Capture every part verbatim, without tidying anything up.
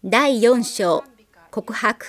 だいよん章告白。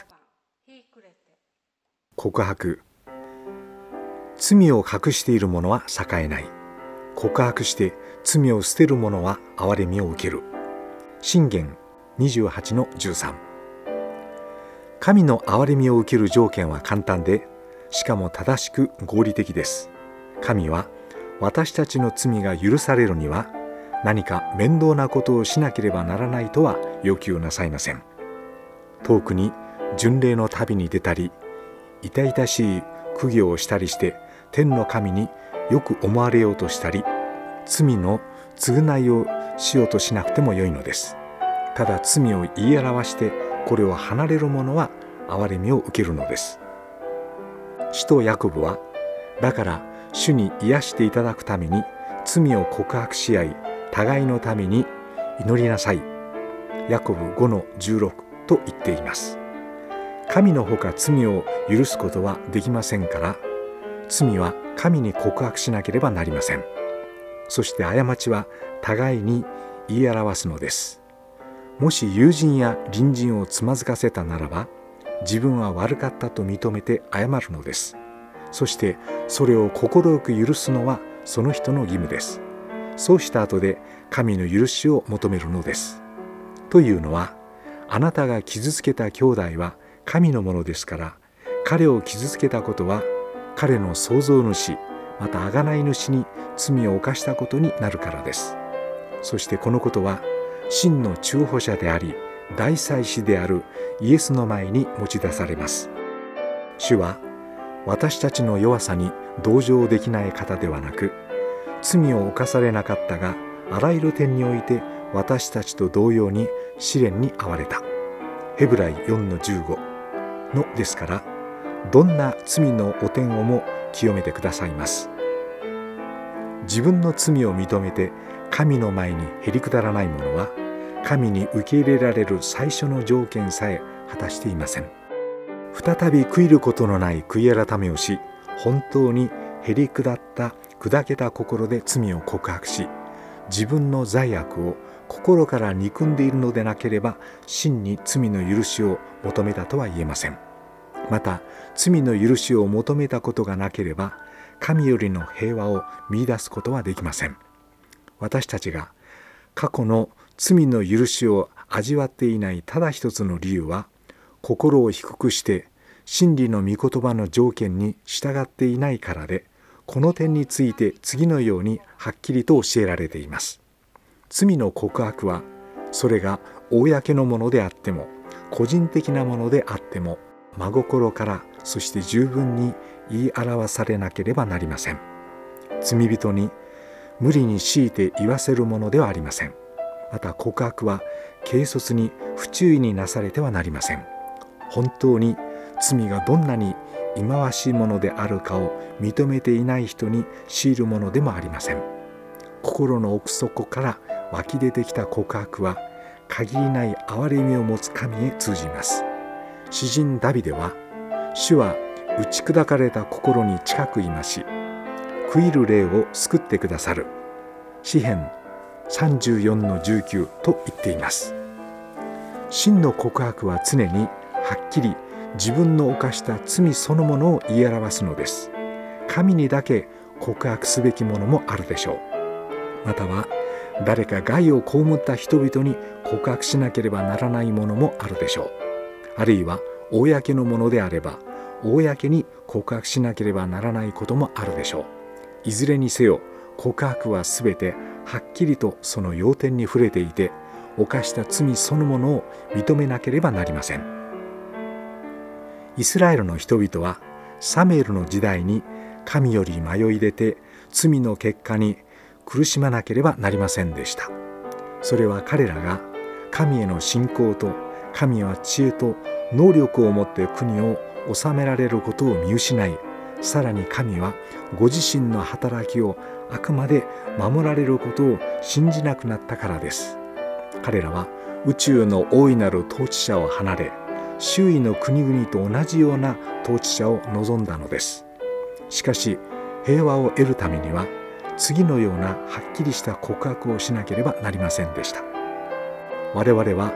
告白。罪を隠している者は栄えない。告白して罪を捨てる者は憐れみを受ける。箴言にじゅうはちのじゅうさん。神の憐れみを受ける条件は簡単で、しかも正しく合理的です。神は私たちの罪が許されるには何か面倒なことをしなければならないとは要求なさいません。遠くに巡礼の旅に出たり、痛々しい苦行をしたりして天の神によく思われようとしたり、罪の償いをしようとしなくてもよいのです。ただ罪を言い表してこれを離れる者は憐れみを受けるのです。使徒ヤコブは、だから主に癒していただくために罪を告白し合い、互いのために祈りなさい。ヤコブごのじゅうろくと言っています。神のほか罪を許すことはできませんから、罪は神に告白しなければなりません。そして過ちは互いに言い表すのです。もし友人や隣人をつまずかせたならば、自分は悪かったと認めて謝るのです。そしてそれを快く許すのはその人の義務です。そうした後で神の許しを求めるのです。というのは、あなたが傷つけた兄弟は神のものですから、彼を傷つけたことは彼の創造主、また贖い主に罪を犯したことになるからです。そしてこのことは真の中保者であり大祭司であるイエスの前に持ち出されます。主は私たちの弱さに同情できない方ではなく、罪を犯されなかったがあらゆる点において私たちと同様に試練に遭われた。ヘブライよんのじゅうごのですから、どんな罪の汚点をも清めてくださいます。自分の罪を認めて神の前にへりくだらない者は、神に受け入れられる最初の条件さえ果たしていません。再び悔いることのない悔い改めをし、本当にへりくだった砕けた心で罪を告白し、自分の罪悪を心から憎んでいるのでなければ真に罪の許しを求めたとは言えません。また罪の許しを求めたことがなければ神よりの平和を見出すことはできません。私たちが過去の罪の許しを味わっていないただ一つの理由は、心を低くして真理の御言葉の条件に従っていないからで、この点について次のようにはっきりと教えられています。罪の告白は、それが公のものであっても個人的なものであっても、真心からそして十分に言い表されなければなりません。罪人に無理に強いて言わせるものではありません。また告白は軽率に不注意になされてはなりません。本当に罪がどんなに忌まわしいものであるかを認めていない人に強いるものでもありません。心の奥底から湧き出てきた告白は、限りない憐れみを持つ神へ通じます。詩人ダビデは、主は打ち砕かれた心に近くいまし、悔いる霊を救ってくださる。詩編さんじゅうよんのじゅうきゅうと言っています。真の告白は常にはっきり自分の犯した罪そのものを言い表すのです。神にだけ告白すべきものもあるでしょう。または誰か害を被った人々に告白しなければならないものもあるでしょう。あるいは公のものであれば公に告白しなければならないこともあるでしょう。いずれにせよ告白はすべてはっきりとその要点に触れていて、犯した罪そのものを認めなければなりません。イスラエルの人々はサムエルの時代に神より迷い出て罪の結果に苦しまなければなりませんでした。それは彼らが神への信仰と、神は知恵と能力を持って国を治められることを見失い、さらに神はご自身の働きをあくまで守られることを信じなくなったからです。彼らは宇宙の大いなる統治者を離れ、周囲の国々と同じような統治者を望んだのです。しかし平和を得るためには、次のようなはっきりした告白をしなければなりませんでした。我々は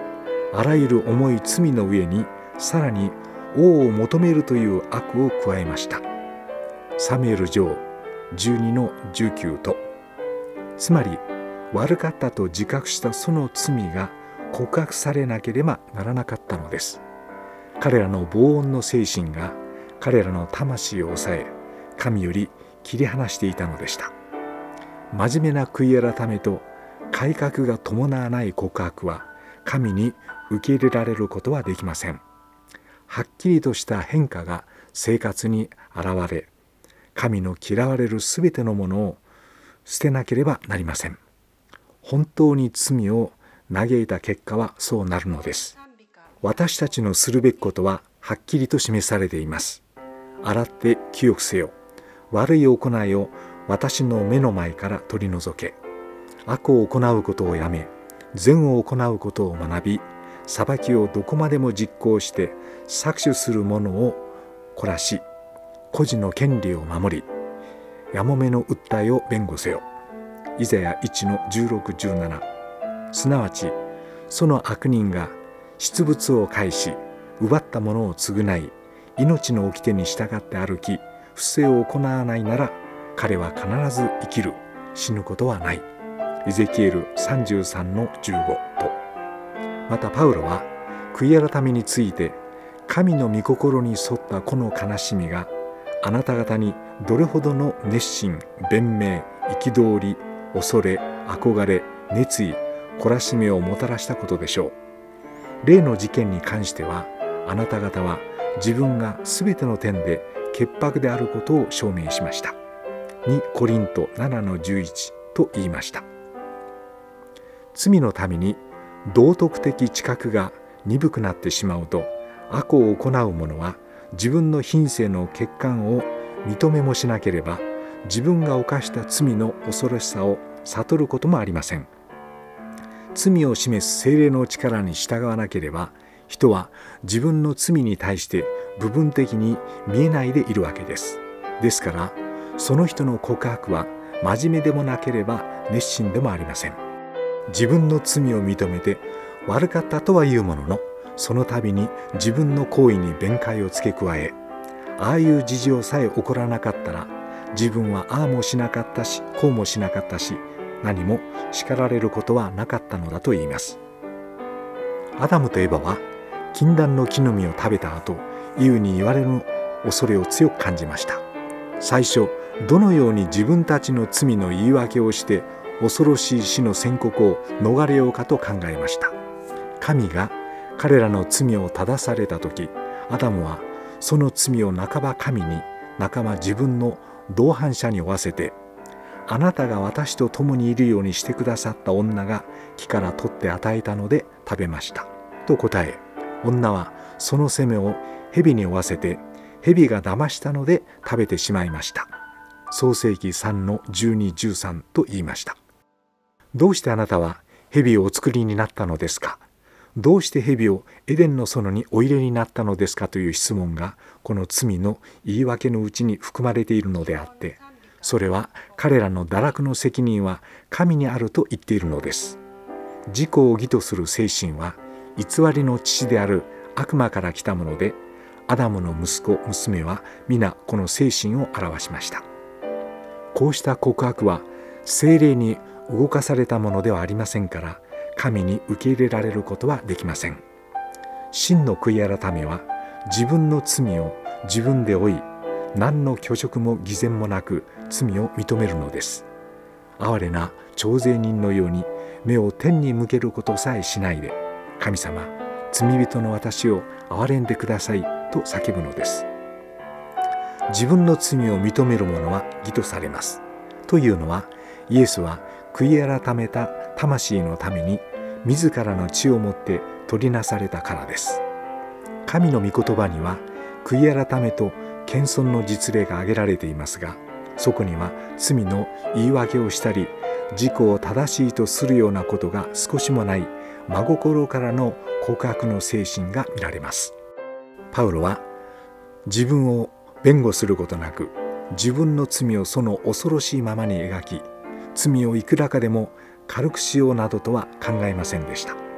あらゆる重い罪の上にさらに王を求めるという悪を加えました。サムエル上じゅうにのじゅうきゅうと、つまり悪かったと自覚したその罪が告白されなければならなかったのです。彼らの防音の精神が彼らの魂を抑え、神より切り離していたのでした。真面目な悔い改めと改革が伴わない告白は神に受け入れられることはできません。はっきりとした変化が生活に現れ、神の嫌われるすべてのものを捨てなければなりません。本当に罪を嘆いた結果はそうなるのです。私たちのするべきことははっきりと示されています。洗って清くせよ。悪い行いを私の目の前から取り除け。悪を行うことをやめ、善を行うことを学び、裁きをどこまでも実行して搾取する者を懲らし、孤児の権利を守り、やもめの訴えを弁護せよ。イザヤいちのじゅうろく、じゅうなな。すなわち、その悪人が失物を返し、奪ったものを償い、命の掟に従って歩き、不正を行わないなら、彼は必ず生きる、死ぬことはない。エゼキエルさんじゅうさんのじゅうごと。またパウロは、悔い改めについて、神の御心に沿ったこの悲しみが、あなた方にどれほどの熱心、弁明、憤り、恐れ、憧れ、熱意、懲らしめをもたらしたことでしょう。例の事件に関しては、あなた方は自分がすべての点で潔白であることを証明しました。にコリントななのじゅういちと言いました。罪のために道徳的知覚が鈍くなってしまうと、悪を行う者は自分の品性の欠陥を認めもしなければ、自分が犯した罪の恐ろしさを悟ることもありません。罪を示す聖霊の力に従わなければ、人は自分の罪に対して部分的に見えないでいるわけです。ですから、その人の告白は真面目でもなければ熱心でもありません。自分の罪を認めて悪かったとは言うものの、その度に自分の行為に弁解を付け加え、ああいう事情さえ起こらなかったら、自分はああもしなかったし、こうもしなかったし、何も叱られることはなかったのだと言います。アダムとエバは禁断の木の実を食べた後、イブに言われる恐れを強く感じました。最初、どのように自分たちの罪の言い訳をして恐ろしい死の宣告を逃れようかと考えました。神が彼らの罪を正された時、アダムはその罪を半ば神に、半ば自分の同伴者に負わせて、あなたが私と共にいるようにしてくださった女が木から取って与えたので食べましたと答え、女はその責めを蛇に負わせて、蛇が騙したので食べてしまいました。創世記さんのじゅうに、じゅうさんと言いました。どうしてあなたは蛇をお作りになったのですか？どうして蛇をエデンの園にお入れになったのですかという質問が、この罪の言い訳のうちに含まれているのであって、それは彼らの堕落の責任は神にあると言っているのです。自己を義とする精神は偽りの父である悪魔から来たもので、アダムの息子娘は皆この精神を表しました。こうした告白は聖霊に動かされたものではありませんから、神に受け入れられることはできません。真の悔い改めは自分の罪を自分で負い、何の虚飾も偽善もなく罪を認めるのです。哀れな徴税人のように目を天に向けることさえしないで、神様、罪人の私を憐れんでくださいと叫ぶのです。自分の罪を認める者は義とされます。というのは、イエスは悔い改めた魂のために自らの血をもって取りなされたからです。神の御言葉には悔い改めと謙遜の実例が挙げられていますが、そこには罪の言い訳をしたり、自己を正しいとするようなことが少しもない真心からの告白の精神が見られます。パウロは自分を弁護することなく、自分の罪をその恐ろしいままに描き、罪をいくらかでも軽くしようなどとは考えませんでした。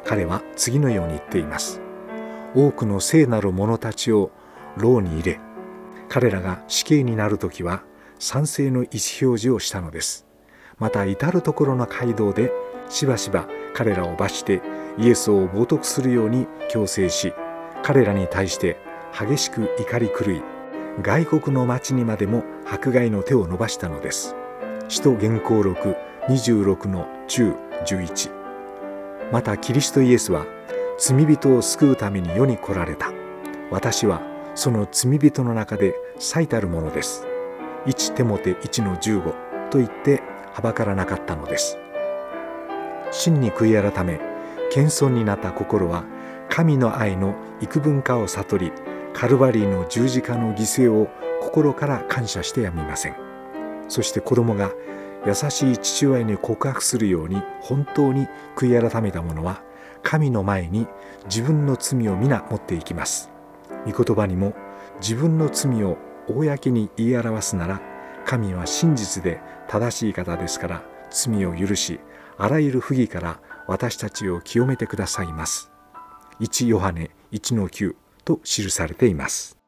彼は次のように言っています。多くの聖なる者たちを牢に入れ、彼らが死刑になるときは賛成の意思表示をしたのです。また至るところの街道でしばしば彼らを罰してイエスを冒涜するように強制し、彼らに対して激しく怒り狂い、外国の町にまでも迫害の手を伸ばしたのです。使徒言行録にじゅうろくのじゅう、じゅういち。またキリストイエスは罪人を救うために世に来られた。私はその罪人の中で最たるものです。いちテモテいちのじゅうごと言ってはばからなかったのです。真に悔い改め、謙遜になった心は神の愛の幾分かを悟り、カルバリーの十字架の犠牲を心から感謝してやみません。そして子供が優しい父親に告白するように本当に悔い改めた者は、神の前に自分の罪を皆持っていきます。御言葉にも、自分の罪を公に言い表すなら、神は真実で正しい方ですから、罪を許し、あらゆる不義から私たちを清めてくださいます。いちヨハネいちのきゅうと記されています。